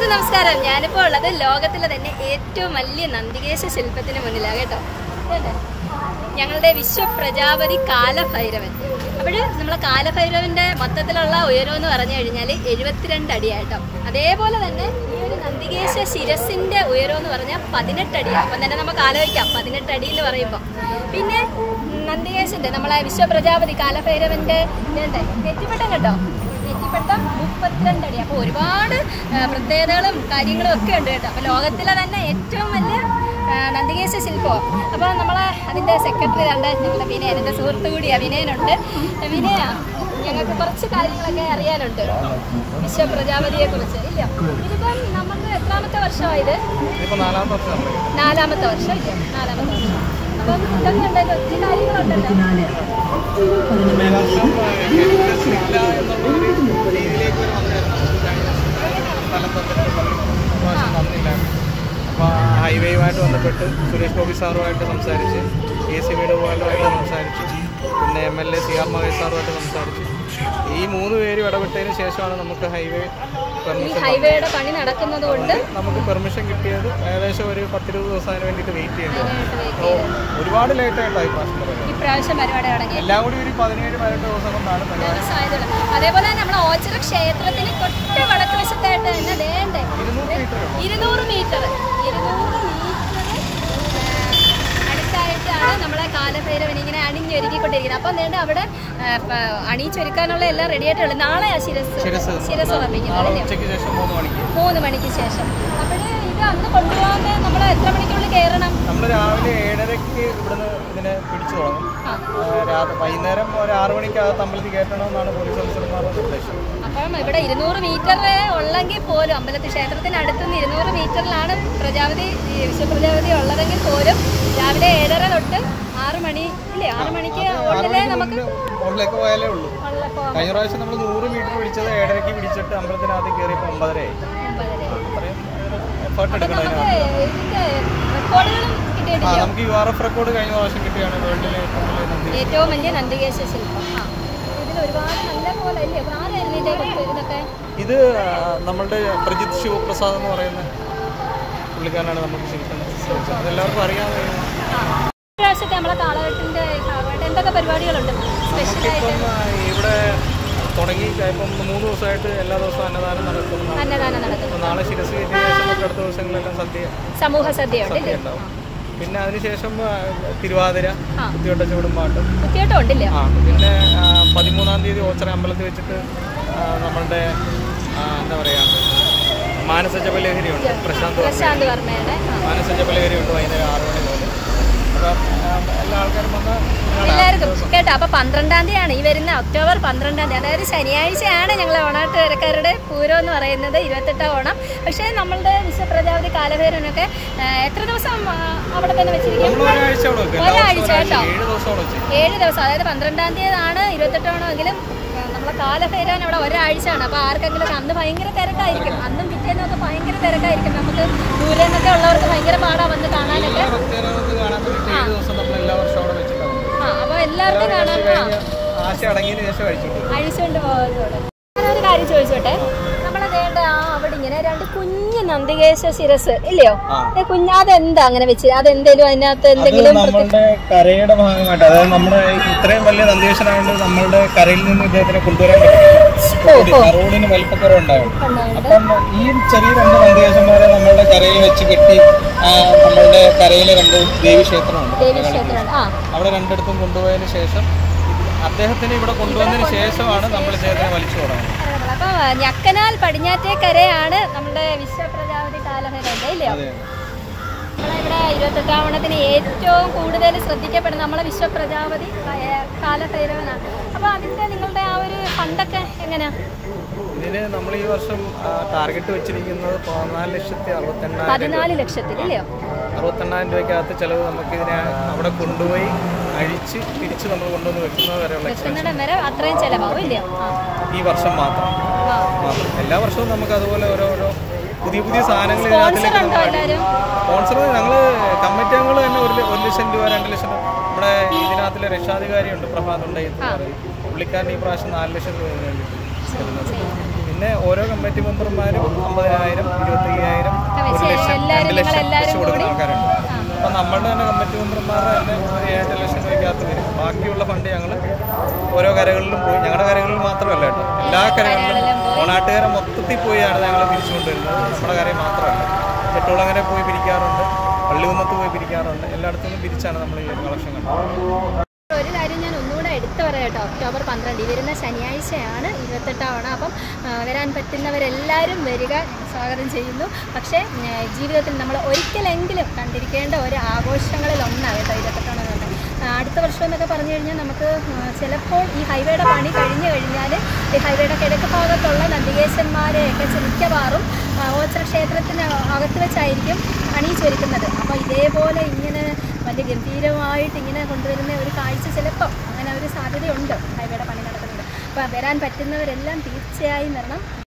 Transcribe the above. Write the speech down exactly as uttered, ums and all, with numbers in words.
എല്ലാവർക്കും നമസ്കാരം. ഞാനിപ്പോൾ ഉള്ളത് ലോകത്തിലെ തന്നെ ഏറ്റവും വലിയ നന്ദികേശ ശില്പത്തിന് മുന്നിലാണ് കേട്ടോ. ഞങ്ങളുടെ വിശ്വപ്രജാപതി കാലഭൈരവൻ. അപ്പോൾ നമ്മളെ കാലഭൈരവൻ്റെ മൊത്തത്തിലുള്ള ഉയരം എന്ന് പറഞ്ഞു കഴിഞ്ഞാൽ എഴുപത്തിരണ്ട് അടിയായിട്ടോ. അതേപോലെ തന്നെ ഈ ഒരു നന്ദികേശ ശിരസിൻ്റെ ഉയരം എന്ന് പറഞ്ഞാൽ പതിനെട്ട് അടിയാണ്. അപ്പം തന്നെ നമുക്ക് ആലോചിക്കാം പതിനെട്ട് അടി എന്ന് പറയുമ്പോൾ. പിന്നെ നന്ദികേശൻ്റെ നമ്മളെ വിശ്വപ്രജാപതി കാലഭൈരവൻ്റെ നെറ്റിപ്പട്ടം കേട്ടോ, നെറ്റിപ്പട്ടം മുപ്പത്തിരണ്ട് അടി. അപ്പോൾ ഒരുപാട് പ്രത്യേകതകളും കാര്യങ്ങളും ഒക്കെ ഉണ്ട് കേട്ടോ. അപ്പോൾ ലോകത്തിലെ തന്നെ ഏറ്റവും വലിയ നന്ദികേശ ശില്പം. അപ്പോൾ നമ്മളെ അതിൻ്റെ സെക്രട്ടറി കണ്ട് ഞങ്ങളുടെ വിനയൻ, എൻ്റെ സുഹൃത്തു കൂടി വിനയനുണ്ട്. വിനയ, ഞങ്ങൾക്ക് കുറച്ച് കാര്യങ്ങളൊക്കെ അറിയാനുണ്ട് വിശ്വപ്രജാപതിയെ കുറിച്ച്. ഇല്ല, ഇതിപ്പം നമുക്ക് എത്രാമത്തെ വർഷമായത്? നാലാമത്തെ വർഷം ഇല്ല, നാലാമത്തെ വർഷം. അപ്പം ഇതൊക്കെ ഉണ്ടല്ലോ, ഒത്തിരി കാര്യങ്ങളുണ്ടല്ലോ. അപ്പോൾ ഹൈവേയുമായിട്ട് ബന്ധപ്പെട്ട് സുരേഷ് ഗോപി സാറുമായിട്ട് സംസാരിച്ച്, എ സി വേണുഗോപാലുമായിട്ട് സംസാരിച്ച്, പിന്നെ M L A C R Mahesh സാറുമായിട്ട് സംസാരിച്ച്, ഈ മൂന്ന് പേരും ഇടപെട്ടതിന് ശേഷമാണ് നമുക്ക് ഹൈവേ പെർമിഷൻ ഹൈവേയുടെ പണി നടക്കുന്നത് കൊണ്ട് നമുക്ക് പെർമിഷൻ കിട്ടിയത്. ഏകദേശം ഒരു പത്തിരുപത് ദിവസം അതിന് വേണ്ടിയിട്ട് വെയിറ്റ് ചെയ്യേണ്ടത്. അപ്പോൾ ഒരുപാട് ലേറ്റ് ആയിട്ടായി ഇപ്രാവശ്യം പരിപാടി തുടങ്ങി. എല്ലാം കൂടി ഒരു പതിനേഴ് പതിനെട്ട് ദിവസം കൊണ്ടാണ് പരിപാടി. അതേപോലെ തന്നെ നമ്മളെ ഓച്ചിറ ക്ഷേത്രത്തിന് തൊട്ട് വടക്ക് വശത്തായിട്ട് തന്നെ വേണ്ടേ ഇരുന്നൂറ് മീറ്റർ ഇരുന്നൂറ് മീറ്റർ അടുത്തായിട്ടാണ് നമ്മളെ കാലഭൈരവൻ ഇങ്ങനെ അണിഞ്ഞൊരുക്കിക്കൊണ്ടിരിക്കുന്നത്. അപ്പം നേണ്ട അവിടെ അണിയിച്ചൊരുക്കാനുള്ള എല്ലാം റെഡി ആയിട്ടുള്ളൂ. നാളെയാ ശിരസ് ശിരസ് ഉറപ്പിക്കുന്നത്, മൂന്ന് മണിക്ക് ശേഷം. അപ്പോൾ ഇത് അന്ന് കൊണ്ടുപോകാൻ നമ്മൾ എത്ര മണിക്കുള്ളിൽ കയറണം? നമ്മൾ രാവിലെ ഏഴരയ്ക്ക് ഇവിടുന്ന് ഇതിനെ പിടിച്ചു തുടങ്ങും. വൈകുന്നേരം ഒരു ആറു മണിക്കകത്ത് അമ്പലത്തിൽ കയറ്റണമെന്നാണ് പോലീസ് ഓഫീസർമാരുടെ നിർദ്ദേശം. അപ്പം ഇവിടെ ഇരുന്നൂറ് മീറ്റർ ഉള്ളെങ്കിൽ പോലും അമ്പലത്തിൽ ക്ഷേത്രത്തിനടുത്തുനിന്ന് ഇരുന്നൂറ് മീറ്ററിലാണ് പ്രജാപതി വിശ്വപ്രജാപതി ഉള്ളതെങ്കിൽ പോലും രാവിലെ ഏഴര തൊട്ട് ആറ് മണി ഇല്ലേ ആറ് മണിക്ക് ഉള്ളിലേ നമുക്ക് ഉള്ളിലേക്ക് പോയാലേ ഉള്ളൂ. കഴിഞ്ഞ പ്രാവശ്യം നമ്മൾ നൂറ് മീറ്റർ പിടിച്ചത് ഏഴരയ്ക്ക് പിടിച്ചിട്ട് അമ്പലത്തിനകത്ത് കയറിയപ്പോൾ ഒമ്പതരയായി. എഫേർട്ട് എടുക്കണം. നമുക്ക് യു ആർ എഫ് റെക്കോർഡ് കഴിഞ്ഞ പ്രാവശ്യം കിട്ടിയാണ് വേൾഡിലെ ഏറ്റവും വലിയ നന്ദികേശ ശില്പം. ഒരുപാട് നല്ല പോലെ അല്ലേ? ആരായിരുന്നു ഇതൊക്കെ? ഇത് നമ്മളുടെ പ്രജിത് ശിവപ്രസാദ് എന്ന് പറയുന്ന പുള്ളിക്കാരനാണ് നമുക്ക് ശില്പം. അതെല്ലാവർക്കും അറിയാവുന്ന പ്രാവശ്യത്തെ നമ്മളെ കാളകെട്ടിന്റെ എന്തൊക്കെ പരിപാടികളുണ്ട്? നമുക്കിപ്പം ഇവിടെ തുടങ്ങി ഇപ്പം മൂന്ന് ദിവസമായിട്ട് എല്ലാ ദിവസവും അന്നദാനം നടക്കുന്നു. അന്നദാനം നടക്കുന്നു. നാളെ ശിരസ് അടുത്ത ദിവസങ്ങളിലെല്ലാം സദ്യ സമൂഹ സദ്യ ഉണ്ടാവും. പിന്നെ അതിനുശേഷം തിരുവാതിര, കുത്തിയോട്ട ചൂടുംപാട്ട്, കുത്തിയോട്ടം ഉണ്ടല്ലേ? ആ പിന്നെ പതിമൂന്നാം തീയതി ഓച്ചിറ അമ്പലത്തിൽ വെച്ചിട്ട് നമ്മളുടെ എന്താ പറയുക മാനസ ജപലഹരി ഉണ്ട്. പ്രശാന്ത് പ്രശാന്ത് വർമ്മയുടെ മാനസ ജപലഹരി ഉണ്ട് വൈകുന്നേരം ആറ് മണി മുതൽ. എല്ലാ ആൾക്കാരും വന്ന് എല്ലാവർക്കും കേട്ടോ. അപ്പോൾ പന്ത്രണ്ടാം തീയതിയാണ് ഈ വരുന്ന ഒക്ടോബർ പന്ത്രണ്ടാം തീയതി, അതായത് ശനിയാഴ്ചയാണ് ഞങ്ങൾ ഓണാട്ടുകാരുടെ പൂരം എന്ന് പറയുന്നത്, ഇരുപത്തെട്ടാം ഓണം. പക്ഷേ നമ്മളുടെ വിശ്വപ്രജാപതി കാലഭൈരവനൊക്കെ എത്ര ദിവസം അവിടെ തന്നെ വെച്ചിരിക്കും? ഒരാഴ്ച കേട്ടോ, ഏഴ് ദിവസം. അതായത് പന്ത്രണ്ടാം തീയതിയാണ് ഇരുപത്തെട്ട് ഓണമെങ്കിലും നമ്മളെ കാലഭൈരവൻ അവിടെ ഒരാഴ്ചയാണ്. അപ്പോൾ ആർക്കെങ്കിലും അന്ന് ഭയങ്കര തിരക്കായിരിക്കും, അന്നും പിറ്റേന്നൊക്കെ ഭയങ്കര തിരക്കായിരിക്കും. നമുക്ക് ദൂരെ നിന്നൊക്കെ ഉള്ളവർക്ക് ഭയങ്കര പാടാ വന്ന് കാണാനൊക്കെ. ആ അപ്പോൾ എല്ലാവർക്കും കാണാൻ അഴിച്ചുകൊണ്ട് പോകുന്നതോടെ ഞാനൊരു കാര്യം ചോദിച്ചോട്ടെ. നമ്മളതേണ്ട ആ അവിടെ ഇങ്ങനെ രണ്ട് കുഞ്ഞ് നന്ദികേശ ശിരസ് ഇല്ലയോ? കുഞ്ഞ് അതെന്താ അങ്ങനെ വെച്ച്? അതെന്തേലും അതിനകത്ത് എന്തെങ്കിലും നമ്മളുടെ കരയുടെ ഭാഗമായിട്ട്, അതായത് നമ്മുടെ ഇത്രയും വലിയ നന്ദികേശനായതുകൊണ്ട് നമ്മളുടെ കരയിൽ നിന്ന് ഇദ്ദേഹത്തിനെ കൊണ്ടുവരാൻ പറ്റും. റോഡിന് വലിപ്പക്കുറവുണ്ടാവും. അപ്പം ഈ ചെറിയ രണ്ട് നന്ദികേശന്മാരെ നമ്മളുടെ കരയിൽ വെച്ച് കെട്ടി നമ്മളുടെ കരയിലെ രണ്ട് ദേവീക്ഷേത്രമുണ്ട്. അവിടെ രണ്ടിടത്തും കൊണ്ടുപോയതിനു ശേഷം അദ്ദേഹത്തിന് ഇവിടെ കൊണ്ടുവന്നതിന് ശേഷമാണ് നമ്മൾ ഇദ്ദേഹത്തിനെ വലിച്ചു തുടങ്ങുന്നത്. അപ്പോൾ ഞക്കനാൽ പടിഞ്ഞാറ്റേക്കരയാണ് നമ്മുടെ വിശ്വപ്രജാപതി കാലഭൈരവൻ ഇല്ലയോ? നമ്മളിവിടെ ഇരുപത്തെട്ടാം ഓണത്തിന് ഏറ്റവും കൂടുതൽ ശ്രദ്ധിക്കപ്പെടുന്ന നമ്മളെ വിശ്വപ്രജാപതി കാലഭൈരവനാണ്. അപ്പോൾ അതിൻ്റെ നിങ്ങളുടെ ആ ഒരു ഫണ്ടൊക്കെ എങ്ങനെയാ? ഇതിന് നമ്മൾ ഈ വർഷം ടാർഗറ്റ് വെച്ചിരിക്കുന്നത് പതിനാല് ലക്ഷത്തി അറുപത്തെണ്ണായിരം പതിനാല് ലക്ഷത്തില്ലയോ അറുപത്തെണ്ണായിരം രൂപയ്ക്കകത്ത് ചിലവ് നമുക്ക് ഇതിനെ അവിടെ കൊണ്ടുപോയി അഴിച്ച് തിരിച്ച് നമ്മൾ കൊണ്ടുവന്ന് വെക്കുന്നത് വരെയുള്ള അത്രയും ചിലവാകും ഇല്ലയോ ഈ വർഷം മാത്രം. എല്ലാ വർഷവും നമുക്ക് അതുപോലെ ഓരോരോ പുതിയ പുതിയ സാധനങ്ങൾ സ്പോൺസർ ഞങ്ങൾ കമ്മിറ്റി അംഗങ്ങൾ തന്നെ ഒരു ഒരു ലക്ഷം രൂപ രണ്ട് ലക്ഷം രൂപ. നമ്മുടെ ഇതിനകത്തിലെ രക്ഷാധികാരിയുണ്ട് പ്രഭാത് ഉണ്ടായി, പുള്ളിക്കാരൻ ഈ പ്രാവശ്യം നാല് ലക്ഷം രൂപ വേണ്ടി. പിന്നെ ഓരോ കമ്മിറ്റി മെമ്പർമാരും അമ്പതിനായിരം ഇരുപത്തയ്യായിരം ഒരു ലക്ഷം രണ്ട് ലക്ഷം വെച്ച് കൊടുക്കുന്ന ആൾക്കാരുണ്ട്. അപ്പം നമ്മളുടെ തന്നെ കമ്മിറ്റി മെമ്പർമാരുടെ തന്നെ ഒരു ഏഴ് ലക്ഷം രൂപയ്ക്കകത്ത് വരും. ബാക്കിയുള്ള ഫണ്ട് ഞങ്ങൾ ഓരോ കരകളിലും പോയി, ഞങ്ങളുടെ കരകളിൽ മാത്രമല്ല കേട്ടോ, എല്ലാ കരകളിലും ഓണാട്ടുകാരെ മൊത്തത്തിൽ പോയാണ് ഞങ്ങൾ പിരിച്ചുകൊണ്ടുവരുന്നത്. നമ്മുടെ കരയിൽ മാത്രമല്ല, ചെട്ടുകുളങ്ങര പോയി പിരിക്കാറുണ്ട്, പള്ളികുന്നത്ത് പോയി പിരിക്കാറുണ്ട്, എല്ലായിടത്തും പിരിച്ചാണ് നമ്മൾ ഈ ഒരു കളക്ഷൻ കണ്ടത്. ഒരു കാര്യം ഞാൻ ഒന്നുകൂടെ എടുത്തു പറയാം കേട്ടോ, ഒക്ടോബർ പന്ത്രണ്ട് വരുന്ന ശനിയാഴ്ചയാണ് ഇരുപത്തെട്ടാം ഓണം. അപ്പം വരാൻ പറ്റുന്നവരെല്ലാവരും വരിക, സ്വാഗതം ചെയ്യുന്നു. പക്ഷേ ജീവിതത്തിൽ നമ്മൾ ഒരിക്കലെങ്കിലും കണ്ടിരിക്കേണ്ട ഒരു ആഘോഷങ്ങളിൽ ഒന്നാണ് കേട്ടോ ഇരുപത്തെട്ടാം ഓണം. അടുത്ത വർഷം എന്നൊക്കെ പറഞ്ഞു കഴിഞ്ഞാൽ നമുക്ക് ചിലപ്പോൾ ഈ ഹൈവേയുടെ പണി കഴിഞ്ഞു കഴിഞ്ഞാൽ ഈ ഹൈവേയുടെ കിഴക്ക് ഭാഗത്തുള്ള നന്ദികേശന്മാരെയൊക്കെ മിക്കവാറും ഓച്ചിറ ക്ഷേത്രത്തിന് അകത്ത് വെച്ചായിരിക്കും അണിയിച്ചൊരുക്കുന്നത്. അപ്പോൾ ഇതേപോലെ ഇങ്ങനെ വലിയ ഗംഭീരമായിട്ട് ഇങ്ങനെ കൊണ്ടുവരുന്ന ഒരു കാഴ്ച ചിലപ്പം അങ്ങനെ ഒരു സാധ്യതയുണ്ട് ഹൈവേയുടെ പണി നടക്കുന്നത്. അപ്പോൾ വരാൻ പറ്റുന്നവരെല്ലാം തീർച്ചയായും വരണം.